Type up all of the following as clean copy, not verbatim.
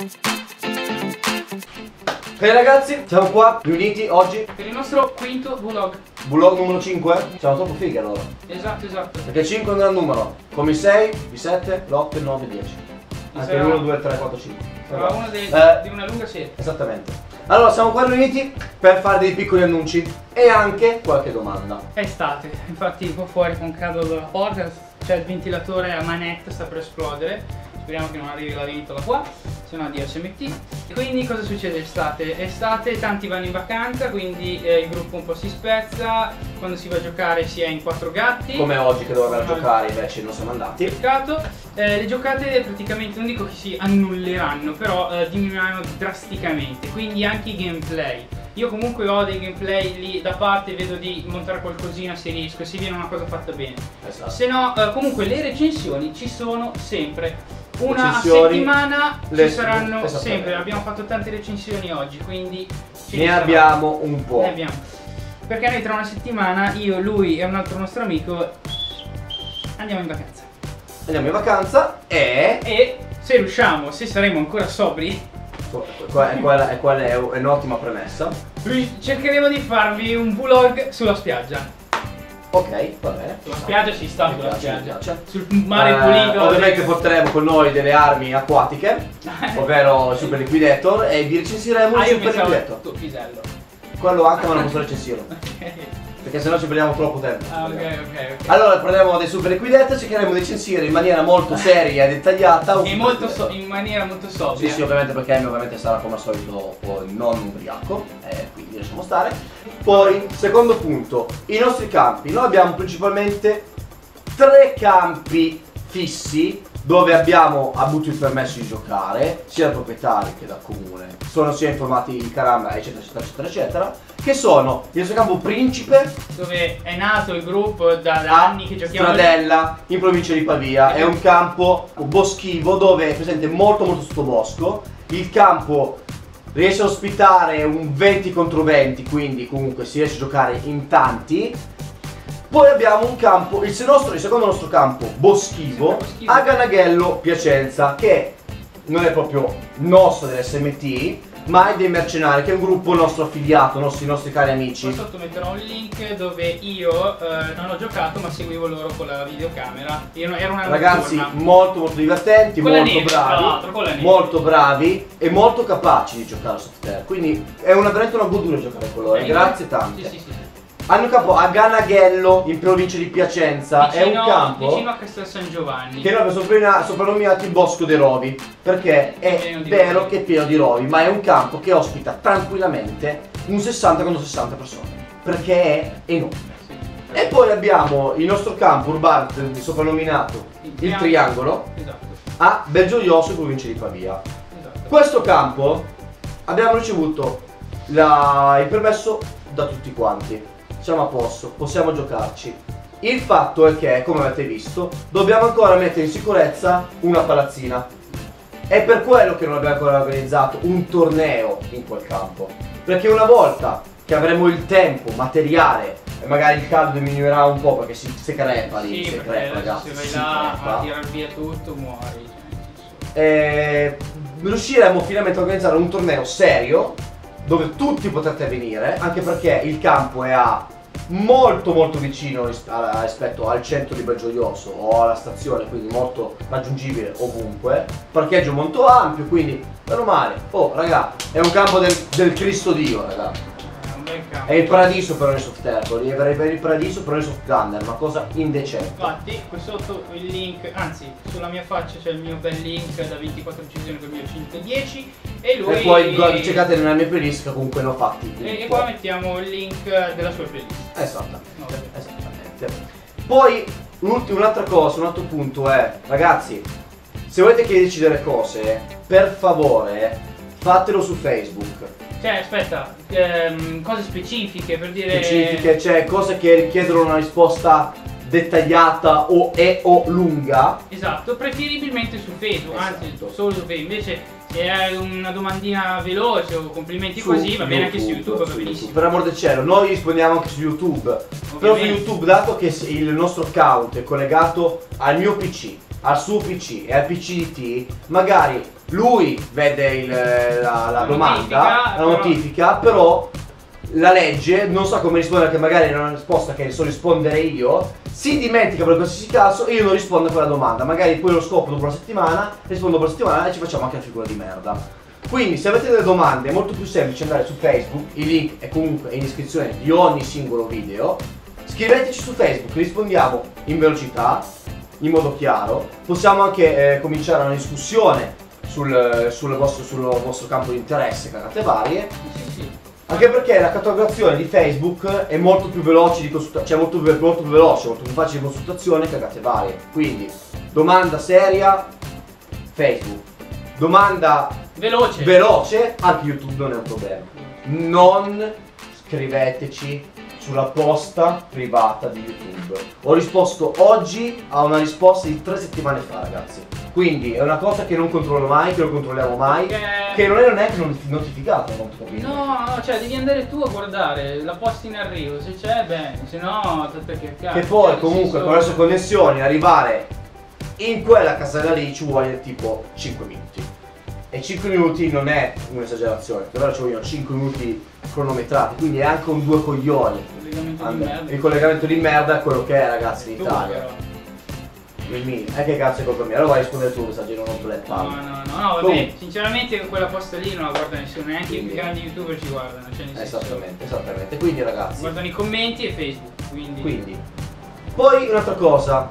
Ok ragazzi, siamo qua riuniti oggi per il nostro quinto vlog. Vlog numero 5. Siamo troppo fighi allora. Esatto. Perché 5 è un gran numero. Come i 6, i 7, l'8, il 9, il 10. Anche l'1, 2, 3, 4, 5. Sarà uno di una lunga serie. Esattamente. Allora siamo qua riuniti per fare dei piccoli annunci e anche qualche domanda. È estate, infatti qua fuori con caldo dalla porta c'è il ventilatore a manetta, sta per esplodere. Speriamo che non arrivi la ventola qua, se no addio SMT. E quindi cosa succede estate? Estate tanti vanno in vacanza, quindi il gruppo un po' si spezza, quando si va a giocare si è in 4 gatti. Come oggi che dovevamo giocare invece non siamo andati. Peccato. Le giocate praticamente non dico che si annulleranno, però diminuiranno drasticamente, quindi anche i gameplay. Io comunque ho dei gameplay lì da parte, vedo di montare qualcosina se riesco, se viene una cosa fatta bene. Esatto. Se no, comunque le recensioni ci sono sempre. Una a settimana ci saranno sempre. Abbiamo fatto tante recensioni oggi, quindi ne abbiamo un po'. Ne abbiamo. Perché noi tra una settimana, io, lui e un altro nostro amico andiamo in vacanza. Andiamo in vacanza e se riusciamo, se saremo ancora sobri, quella è un'ottima premessa. cercheremo di farvi un vlog sulla spiaggia. Ok, va bene. Sulla spiaggia ci sta, sulla spiaggia. Piace. Sul mare pulito. Ovviamente porteremo con noi delle armi acquatiche, ovvero il Super Liquidator, e vi recensiremo il Super Liquidator. Tu pisello. Quello anche, ma non posso recensirlo. Ok. Perché sennò ci perdiamo troppo tempo. Ok. Allora prenderemo dei Super Liquidator, cercheremo di recensire in maniera molto seria e dettagliata. E in maniera molto sobria. Sì, ovviamente, perché Amy ovviamente sarà come al solito non ubriaco, quindi lasciamo stare. Poi, secondo punto, i nostri campi. Noi abbiamo principalmente 3 campi fissi dove abbiamo avuto il permesso di giocare, sia dal proprietario che dal comune. Sono sia informati in caramba, eccetera, che sono il nostro campo principe, dove è nato il gruppo da anni che giochiamo. Stradella, in provincia di Pavia. È un campo boschivo dove è presente molto sottobosco. Il campo riesce a ospitare un 20 contro 20, quindi comunque si riesce a giocare in tanti. Poi abbiamo un campo, il secondo nostro campo boschivo a Ganaghello Piacenza, che non è proprio nostro dell'SMT, ma è dei mercenari, che è un gruppo nostro affiliato, i nostri cari amici. Qua sotto metterò un link dove io non ho giocato, ma seguivo loro con la videocamera. Io ero una ragazzi notturna. molto divertenti, molto bravi, bravi e molto capaci di giocare sottoterra. Quindi è veramente una goduria giocare con loro. Grazie tante. Sì. Hanno un campo a Ganaghello in provincia di Piacenza. È un campo vicino a Castel San Giovanni, che noi abbiamo soprannominato il Bosco dei Rovi, perché è vero che è pieno di rovi, ma è un campo che ospita tranquillamente un 60 contro 60 persone, perché è enorme. E poi abbiamo il nostro campo urbano soprannominato il Triangolo, esatto, a Belgioioso in provincia di Pavia. esatto. Questo campo abbiamo ricevuto il permesso da tutti quanti. Siamo a posto, possiamo giocarci. Il fatto è che, come avete visto, dobbiamo ancora mettere in sicurezza una palazzina. È per quello che non abbiamo ancora organizzato un torneo in quel campo. Perché una volta che avremo il tempo materiale e magari il caldo diminuirà un po', perché si crepa lì, si crepa, ragazzi. Se vai là a tirare via tutto, muori. Riusciremo finalmente a organizzare un torneo serio dove tutti potrete venire, anche perché il campo è molto vicino rispetto al centro di Belgioioso o alla stazione, quindi molto raggiungibile ovunque. Parcheggio molto ampio, quindi meno male. Oh raga, è un campo del Cristo Dio, raga. È il paradiso per noi soft air, per il paradiso per noi soft thunder, una cosa indecente. Infatti, qui sotto il link, anzi, sulla mia faccia c'è il mio bel link da 24 precisione con il mio 110 e lui. E poi cercate nella mia playlist che comunque ne ho fatti. E qua mettiamo il link della sua playlist. Esattamente. Poi un'altra cosa, un altro punto è, ragazzi, se volete chiederci delle cose, per favore fatelo su Facebook. Cioè, aspetta, cose specifiche per dire. Specifiche, cioè cose che richiedono una risposta dettagliata o lunga. Esatto, preferibilmente su Facebook, esatto. Anzi solo su Facebook. Invece se è una domandina veloce o complimenti su così, va bene anche su YouTube, va benissimo. Per amor del cielo, noi rispondiamo anche su YouTube. Ovviamente. Però su YouTube, dato che il nostro account è collegato al mio PC, al suo PC e al PC di T, magari lui vede la domanda, notifica, la notifica, però la legge non sa come rispondere, che magari è una risposta che so rispondere io, si dimentica per qualsiasi caso e io non rispondo a quella domanda, magari poi lo scopro dopo una settimana, rispondo dopo una settimana e ci facciamo anche la figura di merda. Quindi se avete delle domande è molto più semplice andare su Facebook, il link è comunque in descrizione di ogni singolo video, scriveteci su Facebook, rispondiamo in velocità, in modo chiaro, possiamo anche cominciare una discussione sul vostro campo di interesse, cagate varie. Anche perché la catalogazione di Facebook è molto più veloce di consultazione, cioè molto più veloce, molto più facile di consultazione, cagate varie. Quindi, domanda seria, Facebook. Domanda veloce, anche YouTube non è un problema. Non scriveteci sulla posta privata di YouTube. Ho risposto oggi a una risposta di 3 settimane fa, ragazzi. Quindi è una cosa che non controllo mai, che non controlliamo mai, che non è notificata, non capito. No, cioè devi andare tu a guardare la posta in arrivo, se c'è bene, se no tutto che cazzo. Che poi comunque con le sue connessioni arrivare in quella casella lì ci vuole tipo 5 minuti. E 5 minuti non è un'esagerazione, però ci vogliono 5 minuti cronometrati, quindi è anche un due coglioni. Il collegamento di merda è quello che è, ragazzi, in Italia. Che cazzo è colpa mia? Allora vai a rispondere tu, messaggio, non ho le palle. No, vabbè, sinceramente quella posta lì non la guarda nessuno, neanche i grandi youtuber ci guardano, cioè nel senso, esattamente, quindi ragazzi guardano i commenti e Facebook, quindi. Poi un'altra cosa,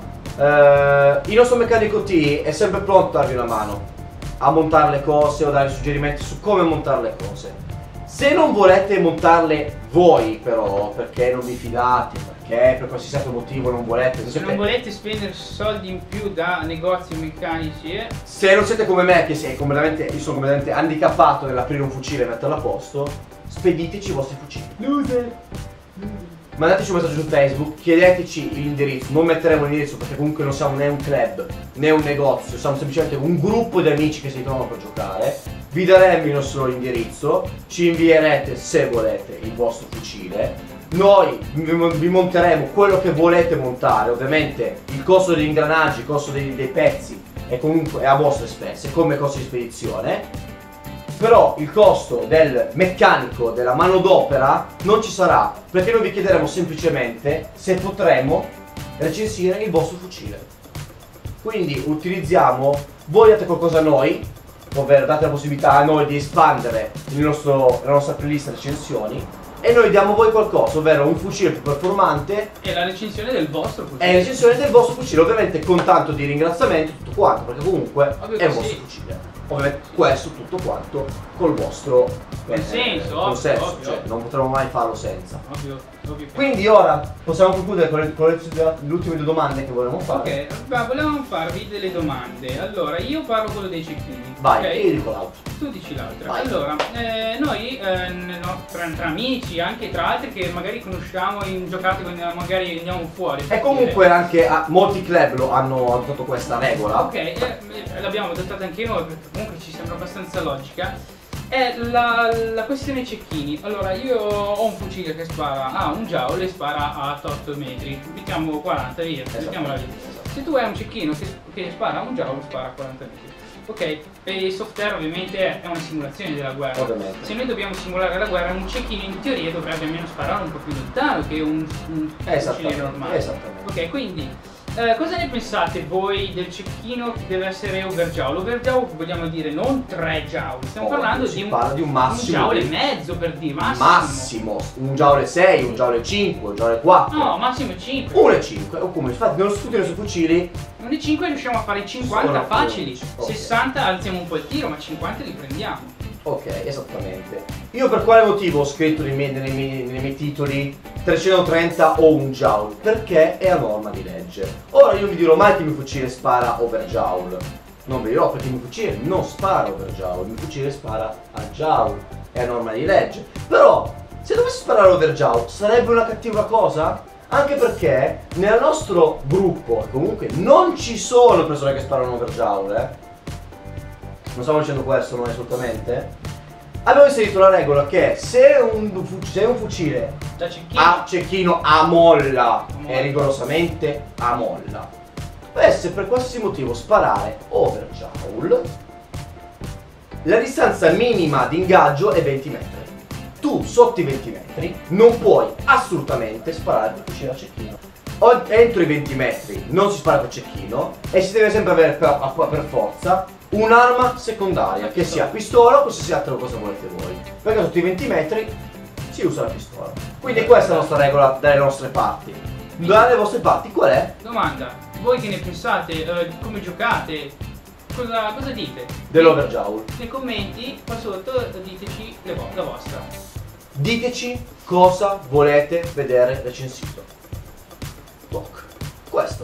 il nostro meccanico T è sempre pronto a darvi una mano a montare le cose o dare suggerimenti su come montare le cose. Se non volete montarle voi però, perché non vi fidate, perché per qualsiasi altro motivo non volete, non volete spendere soldi in più da negozi meccanici, se non siete come me, che io sono completamente handicappato nell'aprire un fucile e metterlo a posto, spediteci i vostri fucili. Loser! Mandateci un messaggio su Facebook, chiedeteci l'indirizzo, non metteremo l'indirizzo perché comunque non siamo né un club né un negozio, siamo semplicemente un gruppo di amici che si trovano per giocare. Vi daremo il nostro indirizzo, ci invierete se volete il vostro fucile, noi vi monteremo quello che volete montare, ovviamente il costo degli ingranaggi, il costo dei pezzi è comunque a vostre spese come costo di spedizione. Però il costo del meccanico, della manodopera non ci sarà, perché noi vi chiederemo semplicemente se potremo recensire il vostro fucile. Quindi utilizziamo, voi date qualcosa a noi, ovvero date la possibilità a noi di espandere la nostra playlist recensioni, e noi diamo a voi qualcosa, ovvero un fucile più performante e la recensione del vostro fucile. E la recensione del vostro fucile, ovviamente con tanto di ringraziamento, tutto quanto, perché comunque è il vostro fucile. Ovviamente questo tutto quanto col vostro consenso, cioè non potremo mai farlo senza. Ovvio. Quindi ora possiamo concludere con le ultime 2 domande che volevamo fare. Ok, volevamo farvi delle domande. Allora, io parlo quello dei cecchini. Vai, okay? Io dico l'altro. Tu dici l'altra. Allora, noi tra amici, anche tra altri che magari conosciamo in giocate quando magari andiamo fuori. E comunque anche molti club hanno adottato questa regola. Ok, l'abbiamo adottata anche noi perché comunque ci sembra abbastanza logica. È la questione cecchini. Allora, io ho un fucile che spara a un joule e spara a 8 metri. Mettiamo 40 via, mettiamola via. Se tu hai un cecchino che spara a un joule, spara a 40 metri. Ok, per il software ovviamente è una simulazione della guerra. Ovviamente. Se noi dobbiamo simulare la guerra, un cecchino in teoria dovrebbe almeno sparare un po' più lontano che un fucile normale. Esattamente. Ok, quindi cosa ne pensate voi del cecchino che deve essere overjoule? Overjoule vogliamo dire non 3 joule, stiamo parlando di un massimo, un joule e mezzo per dire, massimo, un joule 6, un joule 5, un joule 4. No, massimo 5. 1,5, o come infatti nello studio dei suoi fucili 1,5 riusciamo a fare 50 facili, 60 alziamo un po' il tiro, ma 50 li prendiamo. Ok, esattamente. Io per quale motivo ho scritto nei miei titoli 330 o un joule? Perché è a norma di legge. Ora io vi dirò mai che il mio fucile spara over joule. Non vi dirò perché il mio fucile non spara over joule, il mio fucile spara a joule. È a norma di legge. Però, se dovessi sparare over joule, sarebbe una cattiva cosa? Anche perché nel nostro gruppo comunque non ci sono persone che sparano over joule, Non stiamo dicendo questo, non assolutamente. Abbiamo inserito la regola che se un fucile a cecchino a molla, è rigorosamente a molla, dovesse per qualsiasi motivo sparare over joule, La distanza minima di ingaggio è 20 metri. Tu sotto i 20 metri non puoi assolutamente sparare col fucile a cecchino. Entro i 20 metri non si spara col cecchino e si deve sempre avere per forza un'arma secondaria, che sia pistola o qualsiasi altra cosa volete voi. Perché sotto i 20 metri si usa la pistola. Quindi questa è la nostra regola dalle nostre parti. Dalle vostre parti qual è? Domanda, voi che ne pensate, come giocate, cosa dite? Dell'Overjowl. Nei commenti qua sotto diteci la vostra. Diteci cosa volete vedere recensito. Toc. Questo.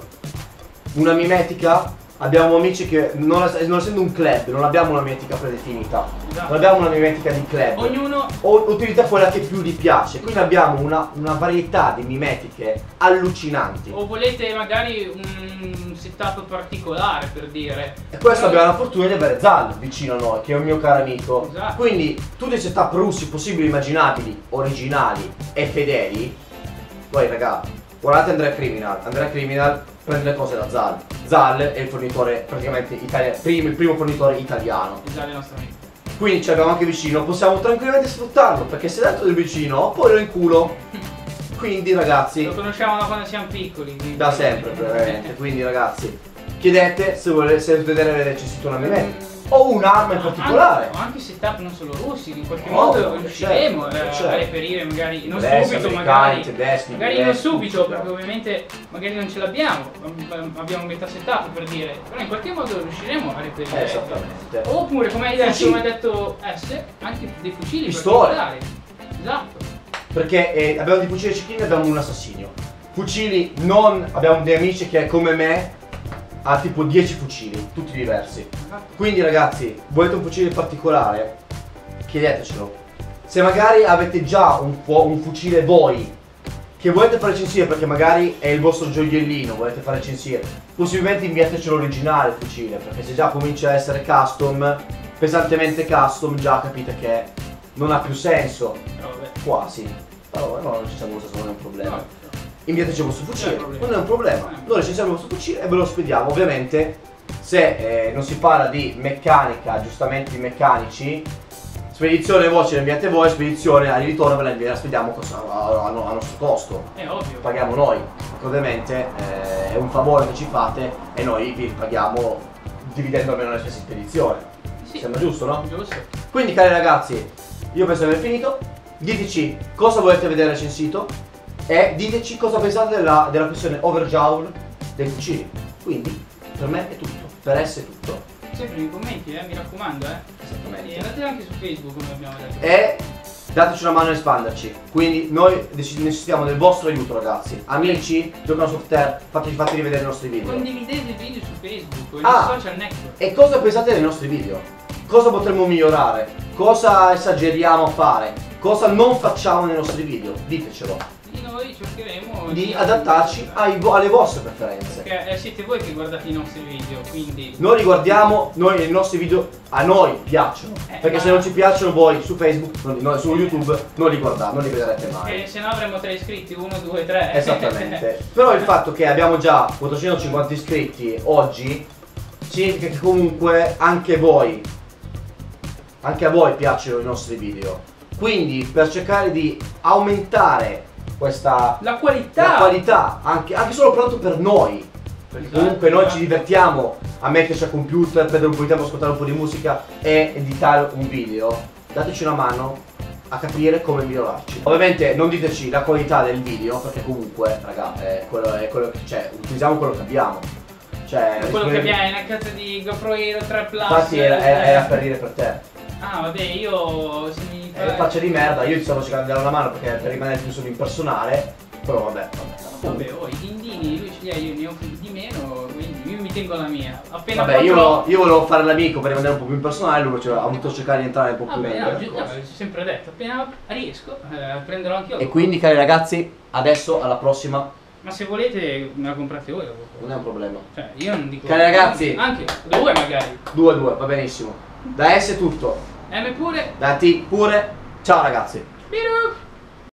Una mimetica. Abbiamo amici che non essendo un club, non abbiamo una mimetica predefinita. Esatto. Non abbiamo una mimetica di club. Ognuno utilizza quella che più gli piace. Quindi abbiamo una varietà di mimetiche allucinanti. o volete magari un setup particolare, per dire. E questo abbiamo la fortuna di avere Zal vicino a noi, che è un mio caro amico. Esatto. Quindi tutti i setup russi possibili e immaginabili, originali e fedeli. Poi raga, guardate Andrea Criminal. Andrea Criminal prende le cose da Zal. Zal è il fornitore praticamente il primo fornitore italiano. Esatto, il nostro amico. Quindi ce l'abbiamo anche vicino, possiamo tranquillamente sfruttarlo, perché se dentro del vicino poi lo inculo. Quindi ragazzi, Lo conosciamo da quando siamo piccoli. Quindi. da sempre praticamente. Quindi ragazzi, chiedete se volete vedere recensito una mimetica o un'arma in particolare. Anche setup non solo russi, in qualche Oh, modo riusciremo certo. a reperire magari, non Tedeschi, subito americani, tedeschi, magari non inglesi, subito, tutti, perché ovviamente magari non ce l'abbiamo, abbiamo metà setup per dire, però in qualche modo riusciremo a reperire. Esattamente. Oppure come hai detto, S, anche dei fucili Pistole. particolari. Esatto. Perché abbiamo dei fucili cecchini e abbiamo un assassino. Fucili non. Abbiamo dei amici che come me ha tipo 10 fucili, tutti diversi. Quindi ragazzi, volete un fucile particolare? Chiedetecelo. Se magari avete già un fucile voi che volete fare censire perché magari è il vostro gioiellino, volete fare censire, possibilmente inviatecelo l'originale il fucile, perché se già comincia a essere custom, pesantemente custom, già capite che non ha più senso. Quasi. Però no, non ci siamo questo, non è un problema. Inviateci il vostro fucile, non è un problema. Noi recensiamo il vostro fucile e ve lo spediamo. Ovviamente, se non si parla di meccanica, aggiustamenti meccanici, spedizione voi ce la inviate voi, spedizione al ritorno ve la spediamo a nostro costo. È ovvio. Paghiamo noi, perché ovviamente è un favore che ci fate e noi vi paghiamo dividendo almeno le spese di spedizione. Sì. Sembra giusto, no? Giusto. Quindi cari ragazzi, io penso di aver finito. Diteci cosa volete vedere recensito e diteci cosa pensate della questione Overjowl dei fucili. Quindi per me è tutto, per S è tutto. Sempre nei commenti, mi raccomando, Esattamente. E andate anche su Facebook, come abbiamo detto. E dateci una mano a espanderci. Quindi noi necessitiamo del vostro aiuto ragazzi. Amici, giocano software, fate rivedere i nostri video. Condividete il video su Facebook, o Ah. nei social network. E cosa pensate dei nostri video? Cosa potremmo migliorare? Cosa esageriamo a fare? Cosa non facciamo nei nostri video? Ditecelo. Quindi noi cercheremo Di adattarci alle vostre preferenze. Perché siete voi che guardate i nostri video, quindi. Noi li guardiamo, noi i nostri video a noi piacciono. Perché se non ci piacciono voi su Facebook, su YouTube, non li guardate, non li vedrete mai. Se no avremo 3 iscritti, 1, 2, 3. Esattamente. Però il fatto che abbiamo già 450 iscritti oggi significa che comunque anche a voi piacciono i nostri video. Quindi per cercare di aumentare la qualità anche solo prodotto per noi, perché comunque noi ci divertiamo a metterci al computer, perdere un po' di tempo, ascoltare un po' di musica e editare un video. Dateci una mano a capire come migliorarci. Ovviamente non diteci la qualità del video, perché comunque raga è quello che c'è, utilizziamo quello che abbiamo. Cioè quello che abbiamo è una cazzo di GoPro Hero 3 Plus. infatti era per dire per te. Ah vabbè, io se mi Faccia di merda, io ti stavo cercando di dare una mano perché per rimanere più solo impersonale. Però vabbè. Vabbè, oh, i dindini lui ce li ha, io ne ho di meno, quindi io mi tengo la mia. Appena Vabbè, io volevo fare l'amico per rimanere un po' più impersonale, lui ha voluto cercare di entrare un po' più meglio. Ho sempre detto, appena riesco prenderò anche io. E quindi cari ragazzi, adesso alla prossima. Ma se volete me la comprate voi la Non è un problema. Cioè, io non dico. Cari ragazzi, anche 2 magari. 2-2, va benissimo. Da S è tutto. M pure. Da T pure. Ciao ragazzi. Biru.